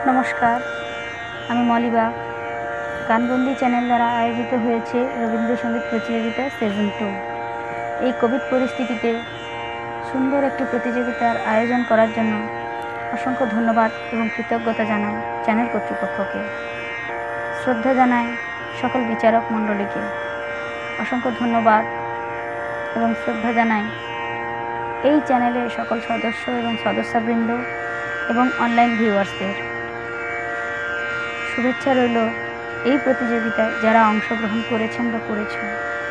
নমস্কার, আমি মলিবা। গানবন্দি চ্যানেল দ্বারা আয়োজিত হয়েছে রবীন্দ্রসঙ্গীত প্রতিযোগিতা সিজন 2। এই কোভিড পরিস্থিতিতে সুন্দর একটি প্রতিযোগিতার আয়োজন করার জন্য অসংখ্য ধন্যবাদ এবং কৃতজ্ঞতা জানাই চ্যানেল কর্তৃপক্ষকে। শ্রদ্ধা জানাই সকল বিচারক মণ্ডলীকে। অসংখ্য ধন্যবাদ এবং শ্রদ্ধা জানাই এই চ্যানেলের সকল সদস্য এবং সদস্যবৃন্দ এবং অনলাইন ভিউয়ার্সদের। শুভেচ্ছা রইল এই প্রতিযোগিতায় যারা অংশগ্রহণ করেছেন বা করেছেন।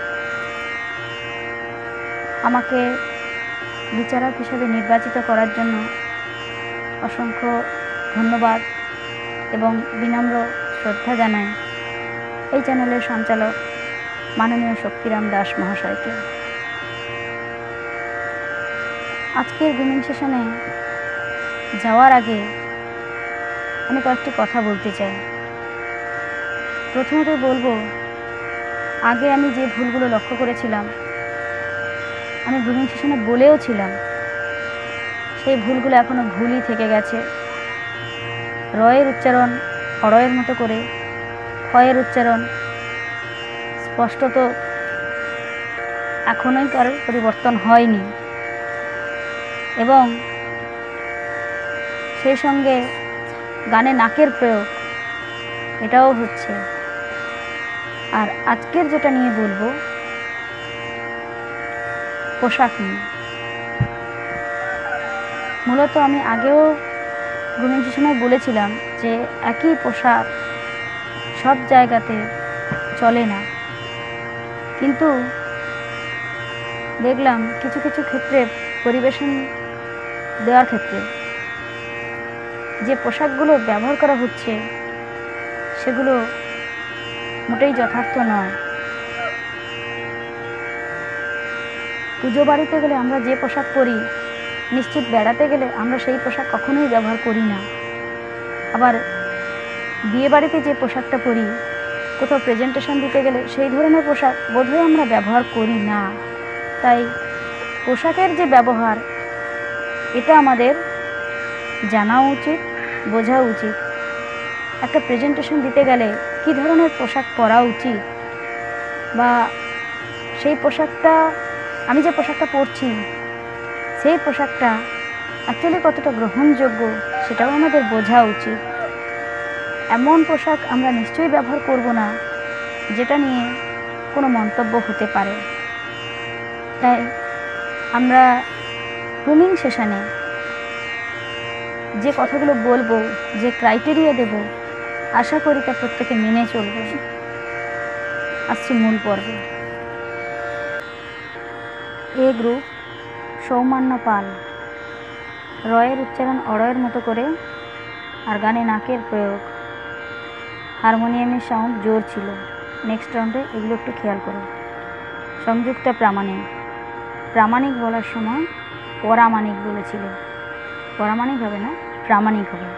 আমাকে বিচারক হিসেবে নির্বাচিত করার জন্য অসংখ্য ধন্যবাদ এবং বিনম্র শ্রদ্ধা জানাই এই চ্যানেলের সঞ্চালক মাননীয় শক্তিরাম দাস মহাশয়কে। আজকের গ্রুমিং সেশনে যাওয়ার আগে আমি কয়েকটি কথা বলতে চাই। প্রথমত বলবো, আগে আমি যে ভুলগুলো লক্ষ্য করেছিলাম, আমি গ্রুমিং সেশনে বলেও ছিলাম, সেই ভুলগুলো এখনও ভুলই থেকে গেছে। রয়ের উচ্চারণ অরয়ের মতো করে, ক্ষয়ের উচ্চারণ স্পষ্টত এখনোই তার পরিবর্তন হয়নি, এবং সেই সঙ্গে গানে নাকের প্রয়োগ এটাও হচ্ছে। আর আজকের যেটা নিয়ে বলবো, পোশাক নিয়ে। মূলত আমি আগেও গ্রুমিং সেশনে বলেছিলাম যে একই পোশাক সব জায়গাতে চলে না, কিন্তু দেখলাম কিছু কিছু ক্ষেত্রে পরিবেশন দেওয়ার ক্ষেত্রে যে পোশাকগুলো ব্যবহার করা হচ্ছে সেগুলো মোটেই যথার্থ নয়। পুজো বাড়িতে গেলে আমরা যে পোশাক পরি, নিশ্চিত বেড়াতে গেলে আমরা সেই পোশাক কখনোই ব্যবহার করি না। আবার বিয়ে বাড়িতে যে পোশাকটা পরি, কোথাও প্রেজেন্টেশন দিতে গেলে সেই ধরনের পোশাক বোধহয় আমরা ব্যবহার করি না। তাই পোশাকের যে ব্যবহার, এটা আমাদের জানা উচিত, বোঝা উচিত। একটা প্রেজেন্টেশন দিতে গেলে কী ধরনের পোশাক পরা উচিত, বা সেই পোশাকটা, আমি যে পোশাকটা পরছি সেই পোশাকটা অ্যাকচুয়ালি কতটা গ্রহণযোগ্য সেটাও আমাদের বোঝা উচিত। এমন পোশাক আমরা নিশ্চয়ই ব্যবহার করব না যেটা নিয়ে কোনো মন্তব্য হতে পারে। তাই আমরা গ্রুমিং সেশনে যে কথাগুলো বলবো, যে ক্রাইটেরিয়া দেব, আশা করি তা প্রত্যেকে মেনে চলবে। আসছি মূল পর্বে। এ গ্রুপ সৌমান্য পাল, রয়ের উচ্চারণ অরয়ের মতো করে, আর গানে নাকের প্রয়োগ, হারমোনিয়ামের সাউন্ড জোর ছিল। নেক্সট রাউন্ডে এগুলো একটু খেয়াল করো। সংযুক্ত প্রামাণিক, প্রামাণিক বলার সময় পরামাণিক বলেছিল, পরামাণিক হবে না, প্রামাণিক হবে।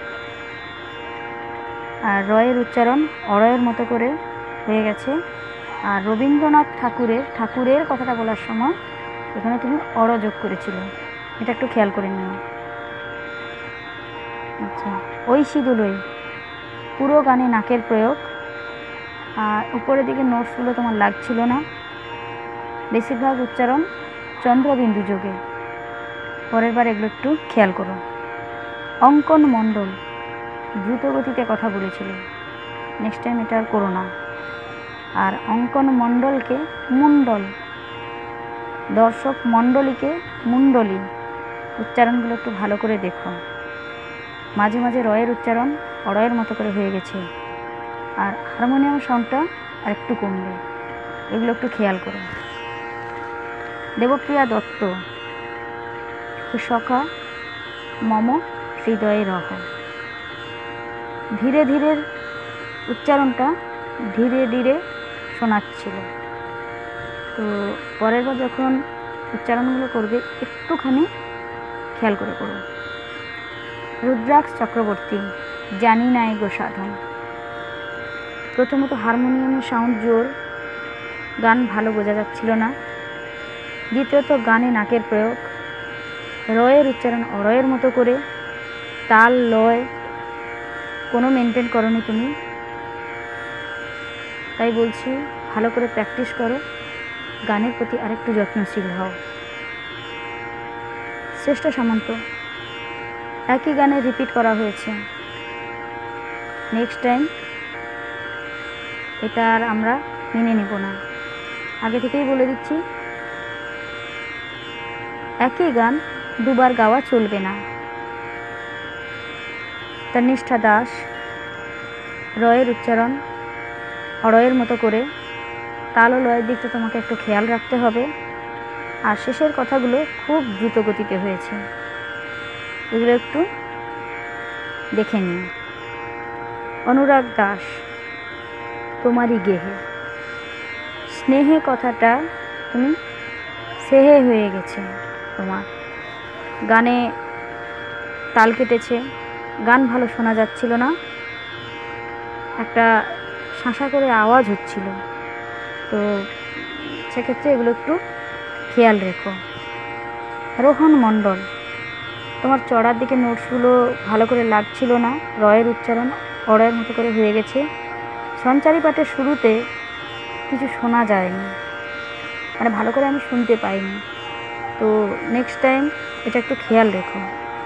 আর রয়ের উচ্চারণ অরয়ের মতো করে হয়ে গেছে। আর রবীন্দ্রনাথ ঠাকুরের কথাটা বলার সময় এখানে তুমি অর যোগ করেছিলে, এটা একটু খেয়াল করে নিও। আচ্ছা, ওই সিঁদুলই পুরো গানে নাকের প্রয়োগ। আর উপরের দিকে নোটসগুলো তোমার লাগছিল না, বেশিরভাগ উচ্চারণ চন্দ্রবিন্দু যোগে। পরের বার এগুলো একটু খেয়াল করো। অঙ্কন মণ্ডল দ্রুত গতিতে কথা বলেছিল, নেক্সট টাইম এটা আর করো না। আর অঙ্কন মণ্ডলকে মুন্ডল, দর্শক মণ্ডলীকে মুন্ডলী। উচ্চারণগুলো একটু ভালো করে দেখো। মাঝে মাঝে রয়ের উচ্চারণ অরয়ের মতো করে হয়ে গেছে, আর হারমোনিয়াম সাউন্ডটা আর একটু কমবে, এগুলো একটু খেয়াল করো। দেবপ্রিয়া দত্ত, সখা মম হৃদয়ে রহ। ধীরে ধীরে উচ্চারণটা ধীরে ধীরে শোনাচ্ছিল। তো পরের বার যখন উচ্চারণগুলো করবে একটুখানি খেয়াল করে করো। রুদ্রাক্ষ চক্রবর্তী, জানি না গো সাধন। প্রথমত হারমোনিয়ামের সাউন্ড জোর, গান ভালো বোঝা যাচ্ছিল না। দ্বিতীয়ত গানে নাকের প্রয়োগ, রয়ের উচ্চারণ অরয়ের মতো করে, তাল লয় কোনো মেনটেন করনি তুমি। তাই বলছি ভালো করে প্র্যাকটিস করো, গানের প্রতি আরেকটু যত্নশীল হও। শ্রেষ্ঠ সামন্ত, একই গানে রিপিট করা হয়েছে, নেক্সট টাইম এটা আর আমরা মেনে নেব না। আগে থেকেই বলে দিচ্ছি, একই গান দুবার গাওয়া চলবে না। তন্নিষ্ঠা দাস, রয়ের উচ্চারণ অড়য়ের মতো করে, তাল ও লয়ের দিকটা তোমাকে একটু খেয়াল রাখতে হবে। আর শেষের কথাগুলো খুব দ্রুত গতিতে হয়েছে, এগুলো একটু দেখে নিও। অনুরাগ দাস, তোমারই গেহে, স্নেহে কথাটা তুমি সেহে হয়ে গেছে তোমার। গানে তাল কেটেছে, গান ভালো শোনা যাচ্ছিল না, একটা শাঁসা করে আওয়াজ হচ্ছিল, তো সেক্ষেত্রে এগুলো একটু খেয়াল রেখো। রোহন মণ্ডল, তোমার চড়ার দিকে নোটসগুলো ভালো করে লাগছিল না, রয়ের উচ্চারণ অড়য়ের মতো করে হয়ে গেছে। সঞ্চারী পাঠের শুরুতে কিছু শোনা যায়নি, মানে ভালো করে আমি শুনতে পাইনি, তো নেক্সট টাইম এটা একটু খেয়াল রেখো।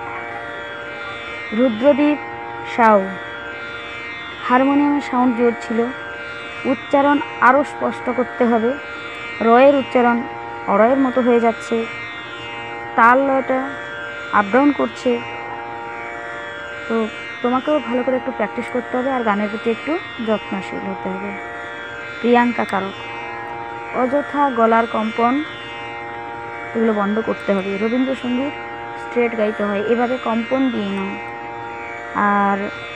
রুদ্রদীপ সাউ, হারমোনিয়ামের সাউন্ড জোর ছিল, উচ্চারণ আরও স্পষ্ট করতে হবে। রয়ের উচ্চারণ অড়য়ের মতো হয়ে যাচ্ছে, তাল লয়টা আপ ডাউন করছে, তো তোমাকেও ভালো করে একটু প্র্যাকটিস করতে হবে আর গানের প্রতি একটু যত্নশীল হতে হবে। প্রিয়াঙ্কা কারক, অযথা গলার কম্পন এগুলো বন্ধ করতে হবে। রবীন্দ্রসঙ্গীত স্ট্রেট গাইতে হয়, এভাবে কম্পন দিয়ে নাও। আর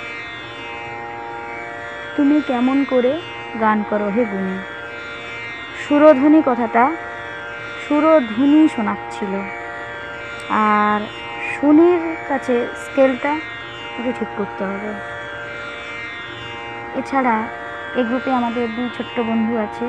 তুমি কেমন করে গান করো হে গুণী, সুরধ্বনি কথাটা সুরধ্বনি শোনাচ্ছিল, আর সুনির কাছে স্কেলটা একটু ঠিক করতে হবে। এছাড়া এই গ্রুপে আমাদের দুই ছোট্ট বন্ধু আছে,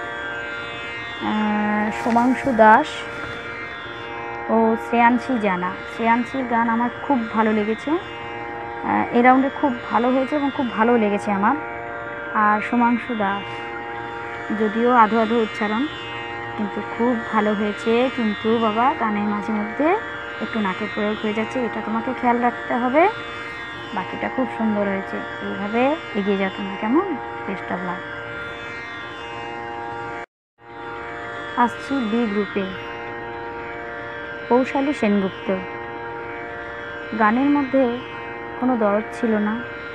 সোমাংশু দাস ও শ্রেয়াংশী জানা। শ্রেয়াংশীর গান আমার খুব ভালো লেগেছে, এই রাউন্ডে খুব ভালো হয়েছে এবং খুব ভালো লেগেছে আমার। আর সোমাংশু দাস যদিও আধো আধো উচ্চারণ, কিন্তু খুব ভালো হয়েছে। কিন্তু বাবা গানের মাঝে মধ্যে একটু নাকের প্রয়োগ হয়ে যাচ্ছে, এটা তোমাকে খেয়াল রাখতে হবে। বাকিটা খুব সুন্দর হয়েছে, এইভাবে এগিয়ে যাও তুমি, কেমন? Best of luck. আসছি বি গ্রুপে, কৌশালী সেনগুপ্ত। গানের মধ্যে কোনো দরদ ছিল না,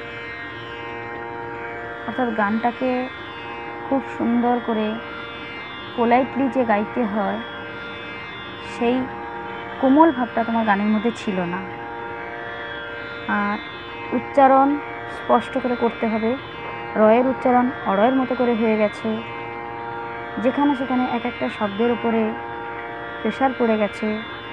অর্থাৎ গানটাকে খুব সুন্দর করে পোলাইটলি যে গাইতে হয় সেই কোমল ভাবটা তোমার গানের মধ্যে ছিল না। আর উচ্চারণ স্পষ্ট করে করতে হবে, রয়ের উচ্চারণ অড়য়ের মতো করে হয়ে গেছে, যেখানে সেখানে এক একটা শব্দের উপরে প্রেশার পড়ে গেছে।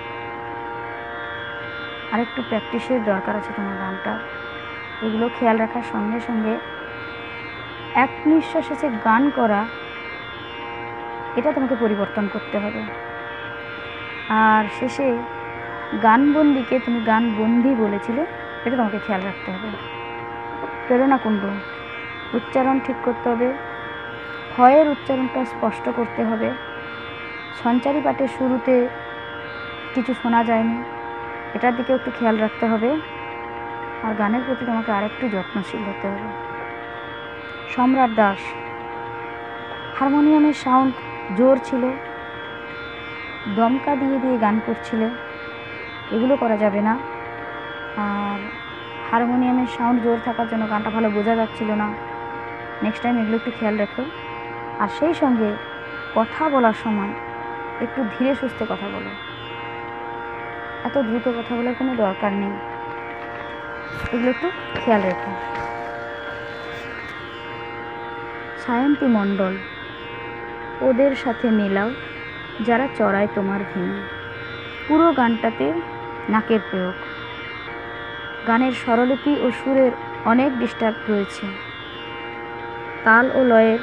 আরেকটু প্র্যাকটিসের দরকার আছে তোমার গানটা, এগুলো খেয়াল রাখার সঙ্গে সঙ্গে এক নিঃশ্বাসে যে গান করা, এটা তোমাকে পরিবর্তন করতে হবে। আর শেষে গানবন্দিকে তুমি গানবন্দি বলেছিলে, এটা তোমাকে খেয়াল রাখতে হবে। প্রেরণা কুণ্ড, উচ্চারণ ঠিক করতে হবে, হয়ের উচ্চারণটা স্পষ্ট করতে হবে। সঞ্চারী পাঠের শুরুতে কিছু শোনা যায়নি, এটার দিকে একটু খেয়াল রাখতে হবে। আর গানের প্রতি তোমাকে আরেকটু যত্নশীল হতে হবে। সম্রাট দাস, হারমোনিয়ামের সাউন্ড জোর ছিল, দমকা দিয়ে দিয়ে গান করছিলে, এগুলো করা যাবে না। আর হারমোনিয়ামের সাউন্ড জোর থাকার জন্য গানটা ভালো বোঝা যাচ্ছিল না, নেক্সট টাইম এগুলো একটু খেয়াল রেখো। আর সেই সঙ্গে কথা বলার সময় একটু ধীরে সুস্থে কথা বলো, এত দ্রুত কথা বলার কোনো দরকার নেই, এগুলো একটু খেয়াল রেখো। সায়ন্তী মণ্ডল, ওদের সাথে মেলাও যারা চড়ায় তোমার ভেঙে। পুরো গানটাতে নাকের প্রয়োগ, গানের স্বরলিপি ও সুরের অনেক ডিস্টার্ব রয়েছে, তাল ও লয়ের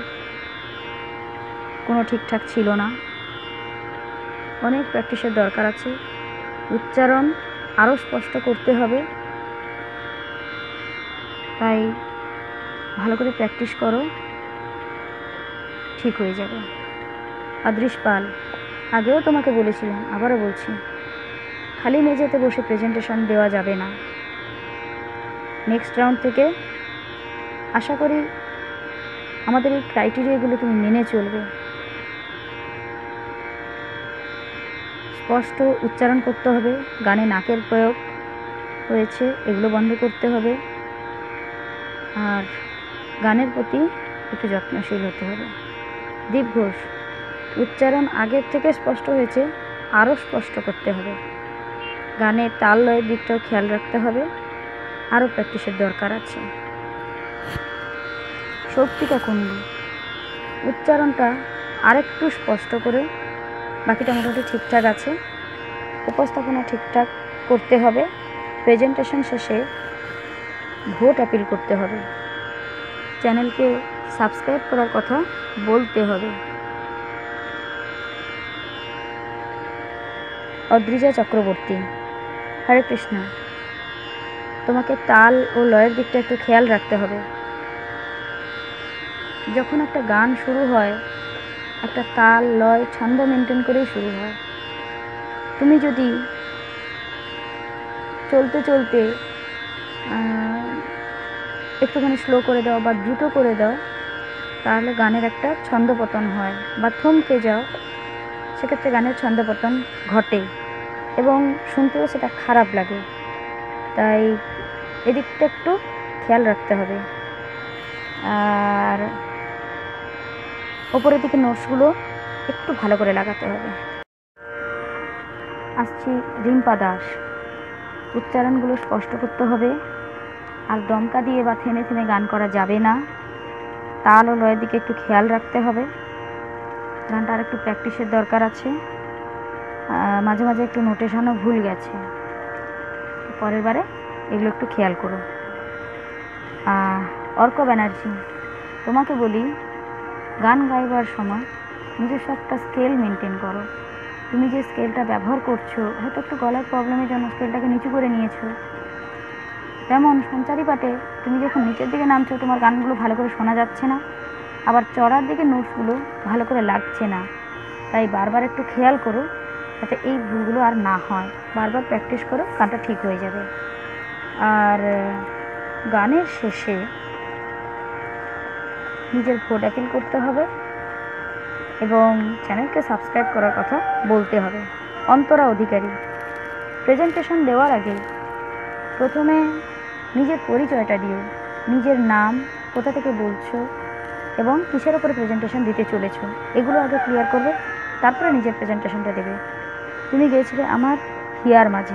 কোনো ঠিকঠাক ছিল না, অনেক প্র্যাকটিসের দরকার আছে। উচ্চারণ আরও স্পষ্ট করতে হবে। তাই ভালো করে প্র্যাকটিস করো, ঠিক হয়ে যাবে। অদৃশ পাল, আগেও তোমাকে বলেছিলাম, আবারও বলছি, খালি মেঝেতে বসে প্রেজেন্টেশন দেওয়া যাবে না। নেক্সট রাউন্ড থেকে আশা করি আমাদের এই ক্রাইটেরিয়াগুলো তুমি মেনে চলবে। স্পষ্ট উচ্চারণ করতে হবে, গানে নাকের প্রয়োগ হয়েছে এগুলো বন্ধ করতে হবে, আর গানের প্রতি একটু যত্নশীল হতে হবে। দীপ ঘোষ, উচ্চারণ আগের থেকে স্পষ্ট হয়েছে, আরও স্পষ্ট করতে হবে। গানে তাল লয়ের দিকটাও খেয়াল রাখতে হবে, আরও প্র্যাকটিসের দরকার আছে। শক্তিকা কুণ্ডু, উচ্চারণটা আরেকটু স্পষ্ট করে, বাকিটা মোটামুটি ঠিকঠাক আছে। উপস্থাপনা ঠিকঠাক করতে হবে। প্রেজেন্টেশন শেষে ভোট অ্যাপিল করতে হবে। চ্যানেলকে সাবস্ক্রাইব করার কথা বলতে হবে। অদ্রিজা চক্রবর্তী, হরে কৃষ্ণ, তোমাকে তাল ও লয়ের দিকটা একটু খেয়াল রাখতে হবে। যখন একটা গান শুরু হয়, একটা তাল লয় ছন্দ মেনটেন করেই শুরু হয়। তুমি যদি চলতে চলতে একটুখানি স্লো করে দাও বা দ্রুত করে দাও, তাহলে গানের একটা ছন্দপতন হয়, বা থমকে যাও, সেক্ষেত্রে গানের ছন্দপতন ঘটে এবং শুনতেও সেটা খারাপ লাগে। তাই এদিকটা একটু খেয়াল রাখতে হবে। আর ওপরের দিকে নোটসগুলো একটু ভালো করে লাগাতে হবে। আসছি রিম্পা দাস, উচ্চারণগুলো স্পষ্ট করতে হবে, আর দমকা দিয়ে বা থেমে থেমে গান করা যাবে না। তাল ও লয়ের দিকে একটু খেয়াল রাখতে হবে। গানটা আর একটু প্র্যাকটিসের দরকার আছে। মাঝে মাঝে একটু নোটেশনও ভুল গেছে, পরের বারে এগুলো একটু খেয়াল করো। অর্ক ব্যানার্জি, তোমাকে বলি, গান গাইবার সময় নিজস্ব একটা স্কেল মেনটেন করো। তুমি যে স্কেলটা ব্যবহার করছো, হয়তো একটু গলার প্রবলেমের জন্য স্কেলটাকে নিচু করে নিয়েছো। যেমন সঞ্চারী পাটে তুমি যখন নিচের দিকে নামছো, তোমার গানগুলো ভালো করে শোনা যাচ্ছে না, আবার চড়ার দিকে নোটসগুলো ভালো করে লাগছে না। তাই বারবার একটু খেয়াল করো যাতে এই ভুলগুলো আর না হয়। বারবার প্র্যাকটিস করো, গানটা ঠিক হয়ে যাবে। আর গানের শেষে নিজের ভোট অ্যাপিল করতে হবে এবং চ্যানেলকে সাবস্ক্রাইব করার কথা বলতে হবে। অন্তরা অধিকারী, প্রেজেন্টেশন দেওয়ার আগে প্রথমে নিজের পরিচয়টা দিও। নিজের নাম, কোথা থেকে বলছো এবং কিসের ওপরে প্রেজেন্টেশন দিতে চলেছো, এগুলো আগে ক্লিয়ার করবে, তারপরে নিজের প্রেজেন্টেশনটা দেবে। তুমি গিয়েছিলে আমার হিয়ার মাঝে।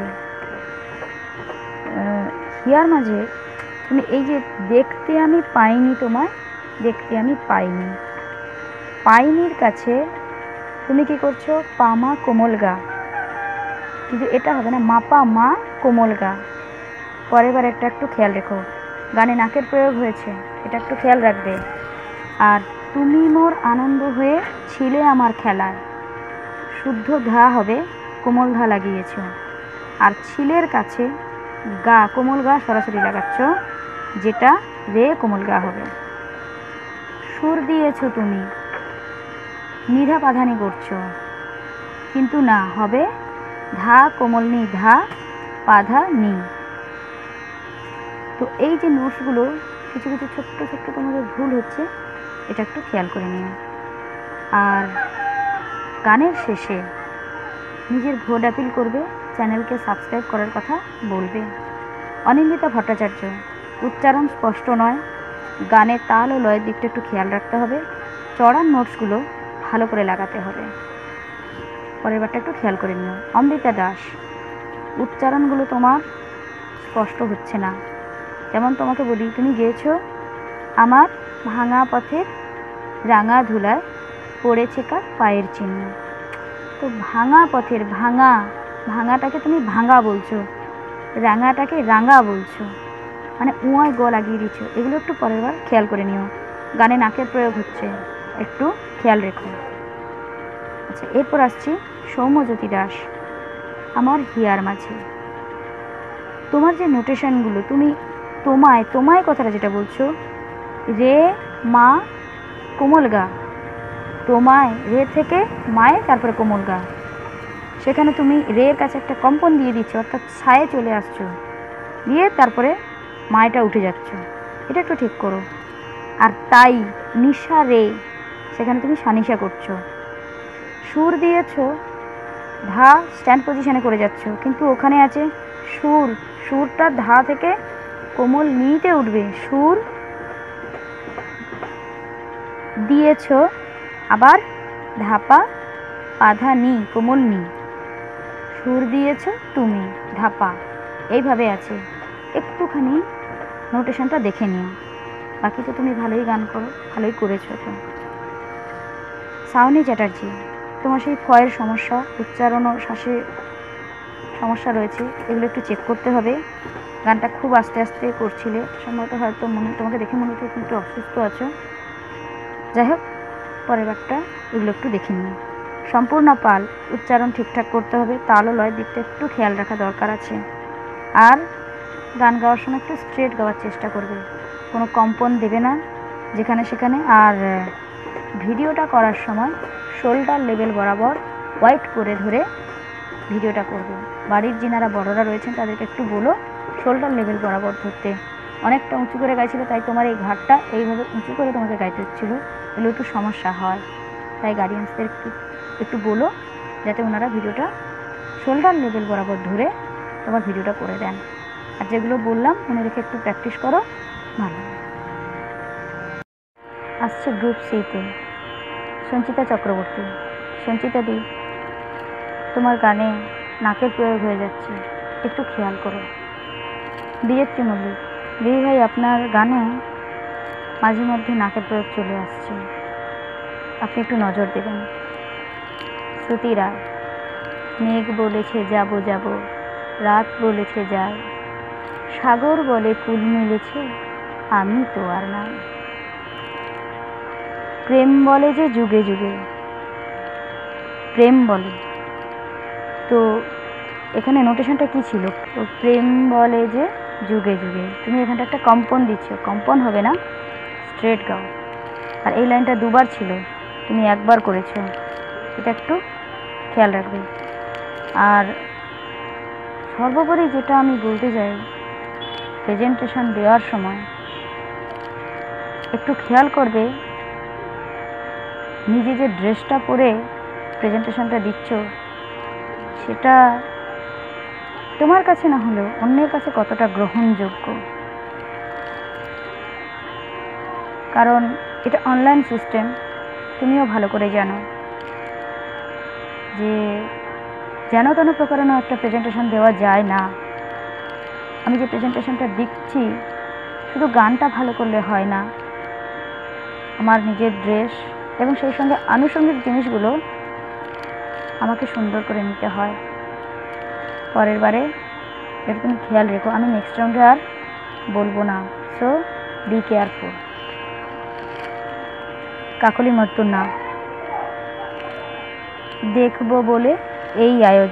হিয়ার মাঝে তুমি এই যে দেখতে আমি পাইনি, তোমায় দেখতে আমি পাইনি, পাইনির কাছে তুমি কি করছো, পামা কোমল গা, কিন্তু এটা হবে না, মাপা মা কোমল গা। পরের বার একটা একটু খেয়াল রেখো। গানে নাকের প্রয়োগ হয়েছে, এটা একটু খেয়াল রাখবে। আর তুমি মোর আনন্দ হয়ে ছিলে আমার খেলায়, শুদ্ধ ধা হবে, কোমল ধা লাগিয়েছ। আর ছিলের কাছে গা, কোমল গা সরাসরি লাগাচ্ছ, যেটা রে কোমল গা হবে। সুর দিয়েছ তুমি, নিধা পাধানি করছো, কিন্তু না, হবে ধা কোমল নি, ধা পাধা নি। তো এই যে নোটসগুলো কিছু কিছু ছোট্ট ছোট্ট তোমাদের ভুল হচ্ছে, এটা একটু খেয়াল করে নিও। আর গানের শেষে নিজের ভোট অ্যাপিল করবে, চ্যানেলকে সাবস্ক্রাইব করার কথা বলবে। অনিন্দিতা ভট্টাচার্য, উচ্চারণ স্পষ্ট নয়, গানের তাল ও লয়ের দিকটা একটু খেয়াল রাখতে হবে, চড়ার নোটসগুলো ভালো করে লাগাতে হবে। পরের বারটা একটু খেয়াল করে নিও। অমৃতা দাস, উচ্চারণগুলো তোমার স্পষ্ট হচ্ছে না। যেমন তোমাকে বলি, তুমি গেয়েছো আমার ভাঙা পথের রাঙা ধুলায় পড়েছে কার পায়ের চিহ্ন। তো ভাঙা পথের, ভাঙা, ভাঙাটাকে তুমি ভাঙা বলছো, রাঙাটাকে রাঙা বলছো, মানে উঁয়ায় গ লাগিয়ে দিচ্ছ। এগুলো একটু পরের বার খেয়াল করে নিও। গানে নাকের প্রয়োগ হচ্ছে, একটু খেয়াল রেখো। আচ্ছা, এরপর আসছি সৌম্যজ্যোতি দাস, আমার হিয়ার মাঝে। তোমার যে নোটেশনগুলো, তুমি তোমায় তোমায় কথাটা যেটা বলছো, রে মা কোমল গা, তোমায় রে থেকে মায় তারপরে কোমল গা, সেখানে তুমি রের কাছে একটা কম্পন দিয়ে দিচ্ছ, অর্থাৎ ছায়ে চলে আসছো, দিয়ে তারপরে মায়টা উঠে যাচ্ছ। এটা একটু ঠিক করো। আর তাই নিশা রে, সেখানে তুমি সানিশা করছো। সুর দিয়েছো, ধা স্ট্যান্ড পজিশনে করে যাচ্ছ, কিন্তু ওখানে আছে সুর, সুরটা ধা থেকে কোমল নিতে উঠবে। সুর দিয়েছ, আবার ধাপা আধা নি কোমল নি, সুর দিয়েছ তুমি ধাপা, এইভাবে আছে। একটুখানি নোটেশনটা দেখে নিও, বাকি তো তুমি ভালোই গান করো, ভালোই করেছো। তো সাউনি চ্যাটার্জি, তোমার সেই ফয়ের সমস্যা, উচ্চারণ ও শ্বাসে সমস্যা রয়েছে, এগুলো একটু চেক করতে হবে। গানটা খুব আস্তে আস্তে করছিলে, সম্ভবত হয়তো তোমাকে দেখে মনে হচ্ছে একটু অসুস্থ আছো। যাই হোক, পরের বারটা এগুলো একটু দেখে নিও। সম্পূর্ণ পাল, উচ্চারণ ঠিকঠাক করতে হবে, তাল ও লয় দিকটা একটু খেয়াল রাখা দরকার আছে। আর গান গাওয়ার সময় একটু স্ট্রেট গাওয়ার চেষ্টা করবে, কোনো কম্পন দেবে না যেখানে সেখানে। আর ভিডিওটা করার সময় শোল্ডার লেভেল বরাবর ওয়াইট করে ধরে ভিডিওটা করবে। বাড়ির যিনারা বড়রা রয়েছেন তাদেরকে একটু বলো শোল্ডার লেভেল বরাবর ধরতে। অনেকটা উঁচু করে গাইছিল, তাই তোমার এই ঘাটটা এইভাবে উঁচু করে তোমাকে গাইতে হচ্ছিল, এগুলো একটু সমস্যা হয়। তাই গার্ডিয়ানসদের একটু বলো যাতে ওনারা ভিডিওটা শোল্ডার লেভেল বরাবর ধরে তোমার ভিডিওটা করে দেন। আর যেগুলো বললাম মনে রেখে একটু প্র্যাকটিস করো, ভালো। আসছে গ্রুপ সিতে সঞ্চিতা চক্রবর্তী। সঞ্চিতা দি, তোমার গানে নাকের প্রয়োগ হয়ে যাচ্ছে, একটু খেয়াল করো। বিজেত্রী মল্লিক, দিদি ভাই আপনার গানে মাঝে মধ্যে নাকের প্রয়োগ চলে আসছে, আপনি একটু নজর দেবেন। শ্রুতি রায়, মেঘ বলেছে যাব যাব, রাত বলেছে যায়, সাগর বলে কুল মিলেছে, আমি তো আর নাই, প্রেম বলে যে যুগে যুগে, প্রেম বলে। তো এখানে নোটেশনটা কি ছিল? প্রেম বলে যে যুগে যুগে, তুমি এখানটা একটা কম্পন দিচ্ছ, কম্পন হবে না, স্ট্রেট গাও। আর এই লাইনটা দুবার ছিল, তুমি একবার করেছো, এটা একটু খেয়াল রাখবে। আর সর্বোপরি যেটা আমি বলতে চাই, প্রেজেন্টেশন দেওয়ার সময় একটু খেয়াল করবে নিজে যে ড্রেসটা পরে প্রেজেন্টেশনটা দিচ্ছ সেটা তোমার কাছে না হলেও অন্যের কাছে কতটা গ্রহণযোগ্য। কারণ এটা অনলাইন সিস্টেম, তুমিও ভালো করে জানো যে যেন তেন প্রকারেও একটা প্রেজেন্টেশন দেওয়া যায় না। আমি যে প্রেজেন্টেশনটা দিচ্ছি শুধু গানটা ভালো করলে হয় না, আমার নিজের ড্রেস এবং সেই সঙ্গে আনুষঙ্গিক জিনিসগুলো আমাকে সুন্দর করে নিতে হয়। পরের বারে এটা তুমি খেয়াল রেখো, আমি নেক্সট রাউন্ডে আর বলবো না, সো বি কেয়ারফুল। কাকলি মর্তুর না, দেখবো বলে এই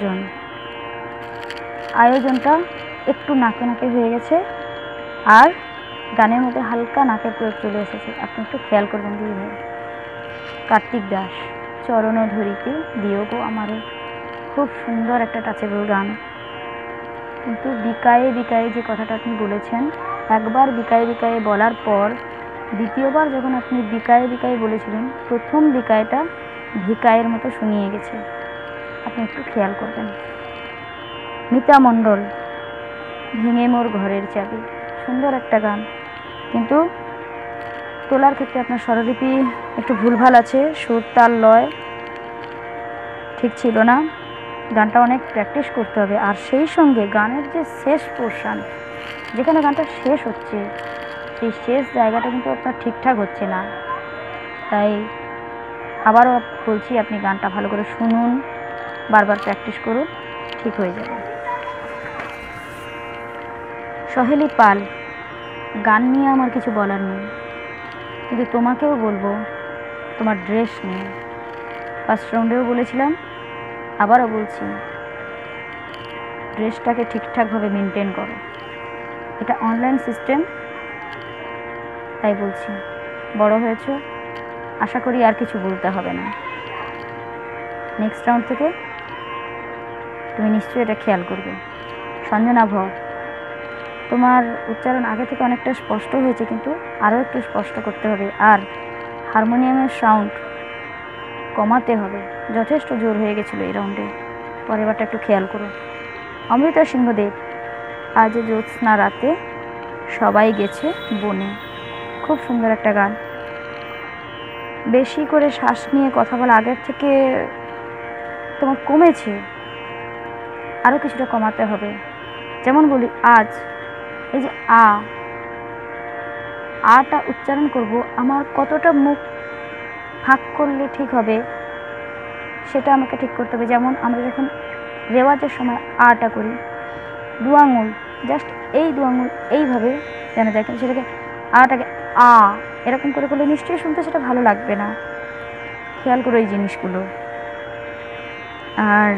আয়োজনটা একটু নাকে নাকে হয়ে গেছে, আর গানের মধ্যে হালকা নাকের প্রয়োগ চলে এসেছে, আপনি একটু খেয়াল করবেন দিদি ভাই। কার্তিক দাস, চরণ ধরিতে দিও গো আমারে, খুব সুন্দর একটা টাচেবল গান, কিন্তু বিকায়ে বিকায়ে যে কথাটা আপনি বলেছেন, একবার বিকায়ে বিকায়ে বলার পর দ্বিতীয়বার যখন আপনি বিকায়ে বিকায়ে বলেছিলেন, প্রথম বিকায়টা ভিকায়ের মতো শুনিয়ে গেছে, আপনি একটু খেয়াল করবেন। মিতা মণ্ডল, ভেঙে মোর ঘরের চাবি, সুন্দর একটা গান, কিন্তু তোলার ক্ষেত্রে আপনার স্বরলিপি একটু ভুলভাল আছে, সুর তাল লয় ঠিক ছিল না, গানটা অনেক প্র্যাকটিস করতে হবে। আর সেই সঙ্গে গানের যে শেষ পোর্শন, যেখানে গানটা শেষ হচ্ছে, সেই শেষ জায়গাটা কিন্তু আপনার ঠিকঠাক হচ্ছে না। তাই আবারও বলছি, আপনি গানটা ভালো করে শুনুন, বারবার প্র্যাকটিস করুন, ঠিক হয়ে যাবে। সহেলি পাল, গান নিয়ে আমার কিছু বলার নেই, কিন্তু তোমাকেও বলবো তোমার ড্রেস নিয়ে। ফার্স্ট রাউন্ডেও বলেছিলাম, আবারও বলছি, ড্রেসটাকে ঠিকঠাকভাবে মেনটেন করো। এটা অনলাইন সিস্টেম, তাই বলছি। বড় হয়েছ, আশা করি আর কিছু বলতে হবে না। নেক্সট রাউন্ড থেকে তুমি নিশ্চয়ই এটা খেয়াল করবে। সঞ্জনা ভর, তোমার উচ্চারণ আগে থেকে অনেকটা স্পষ্ট হয়েছে, কিন্তু আরও একটু স্পষ্ট করতে হবে। আর হারমোনিয়ামের সাউন্ড কমাতে হবে, যথেষ্ট জোর হয়ে গেছিলো এই রাউন্ডে। পরের বারটা একটু খেয়াল করো। অমৃতা সিংহদেব, আজ জ্যোৎস্না রাতে সবাই গেছে বনে, খুব সুন্দর একটা গান। বেশি করে শ্বাস নিয়ে কথা বলা আগের থেকে তোমার কমেছে, আরও কিছুটা কমাতে হবে। যেমন বলি আজ, এই যে আটা উচ্চারণ করব, আমার কতটা মুখ ফাঁক করলে ঠিক হবে সেটা আমাকে ঠিক করতে হবে। যেমন আমরা যখন রেওয়াজের সময় আটা করি, দু আঙুল, জাস্ট এই দু আঙুল এইভাবে জানা যায়, কিন্তু সেটাকে আটাকে এরকম করে করলে নিশ্চয়ই শুনতে সেটা ভালো লাগবে না। খেয়াল করো এই জিনিসগুলো। আর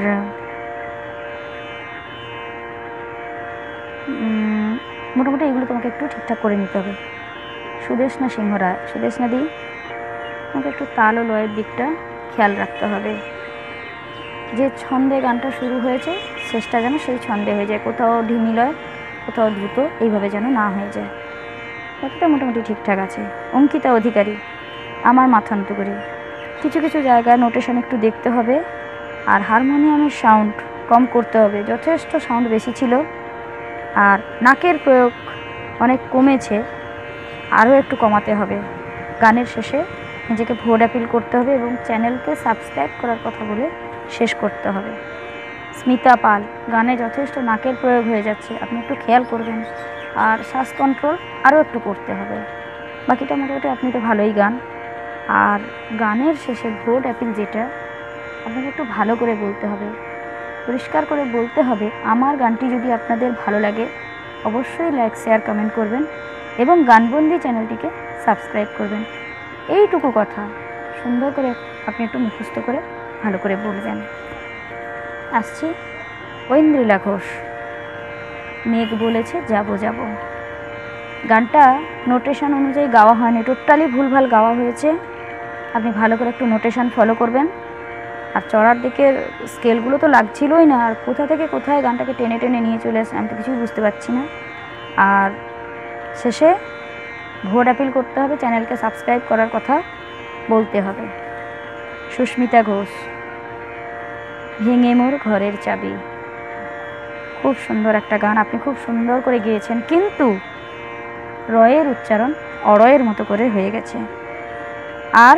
মোটামুটি এগুলো তোমাকে একটু ঠিকঠাক করে নিতে হবে। সুদেষ্ণা সিংহ রায়, সুদেষ্ণা দি, তোমাকে একটু তাল ও লয়ের দিকটা খেয়াল রাখতে হবে। যে ছন্দে গানটা শুরু হয়েছে শেষটা যেন সেই ছন্দে হয়ে যায়, কোথাও ধিমি লয়, কোথাও দ্রুত, এইভাবে যেন না হয়ে যায়। বাকিটা মোটামুটি ঠিকঠাক আছে। অঙ্কিতা অধিকারী, আমার মাথা নত করে, কিছু কিছু জায়গায় নোটেশন একটু দেখতে হবে। আর হারমোনিয়ামের সাউন্ড কম করতে হবে, যথেষ্ট সাউন্ড বেশি ছিল। আর নাকের প্রয়োগ অনেক কমেছে, আরও একটু কমাতে হবে। গানের শেষে নিজেকে ভোট অ্যাপিল করতে হবে এবং চ্যানেলকে সাবস্ক্রাইব করার কথা বলে শেষ করতে হবে। স্মিতা পাল, গানে যথেষ্ট নাকের প্রয়োগ হয়ে যাচ্ছে, আপনি একটু খেয়াল করবেন। আর শ্বাস কন্ট্রোল আরও একটু করতে হবে। বাকিটা মোটামুটি আপনি তো ভালোই গান। আর গানের শেষে ভোট অ্যাপিল যেটা আপনাকে একটু ভালো করে বলতে হবে, পরিষ্কার করে বলতে হবে। আমার গানটি যদি আপনাদের ভালো লাগে অবশ্যই লাইক, শেয়ার, কমেন্ট করবেন এবং গানবন্দি চ্যানেলটিকে সাবস্ক্রাইব করবেন। এইটুকু কথা সুন্দর করে আপনি একটু মুখস্থ করে ভালো করে বলবেন। আসছি ঐন্দ্রিলা ঘোষ, মেঘ বলেছে যাব যাব। গানটা নোটেশন অনুযায়ী গাওয়া হয়নি, টোটালি ভুলভাল গাওয়া হয়েছে। আপনি ভালো করে একটু নোটেশন ফলো করবেন। আর চড়ার দিকের স্কেলগুলো তো লাগছিলই না, আর কোথা থেকে কোথায় গানটাকে টেনে টেনে নিয়ে চলে আসে আমি তো কিছুই বুঝতে পারছি না। আর শেষে ভোট অ্যাপিল করতে হবে, চ্যানেলকে সাবস্ক্রাইব করার কথা বলতে হবে। সুস্মিতা ঘোষ, ভেঙে মোর ঘরের চাবি, খুব সুন্দর একটা গান, আপনি খুব সুন্দর করে গেয়েছেন, কিন্তু রয়ের উচ্চারণ অরয়ের মতো করে হয়ে গেছে। আর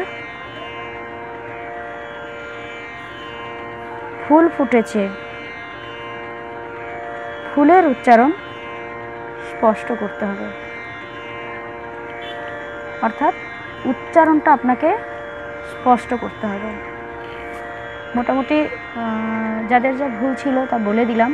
ফুল ফুটেছে, ফুলের উচ্চারণ স্পষ্ট করতে হবে, অর্থাৎ উচ্চারণটা আপনাকে স্পষ্ট করতে হবে। মোটামুটি যাদের যা ভুল ছিল তা বলে দিলাম,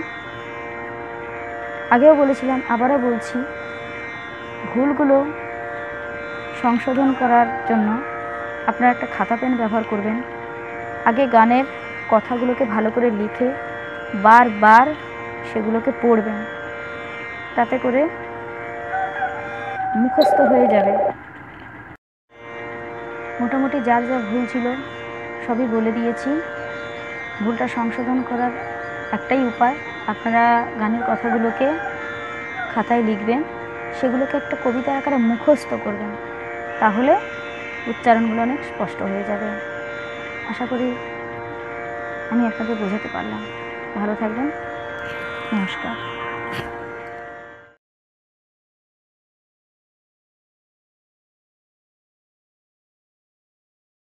আগেও বলেছিলাম আবারও বলছি। ভুলগুলো সংশোধন করার জন্য আপনারা একটা খাতা পেন ব্যবহার করবেন। আগে গানের কথাগুলোকে ভালো করে লিখে বারবার সেগুলোকে পড়বেন, তাতে করে মুখস্থ হয়ে যাবে। মোটামুটি যার যা ভুল ছিল সবই বলে দিয়েছি। ভুলটা সংশোধন করার একটাই উপায়, আপনারা গানের কথাগুলোকে খাতায় লিখবেন, সেগুলোকে একটা কবিতার আকারে মুখস্থ করবেন, তাহলে উচ্চারণগুলো অনেক স্পষ্ট হয়ে যাবে। আশা করি আমি আপনাদের বোঝাতে পারলাম। ভালো থাকবেন, নমস্কার।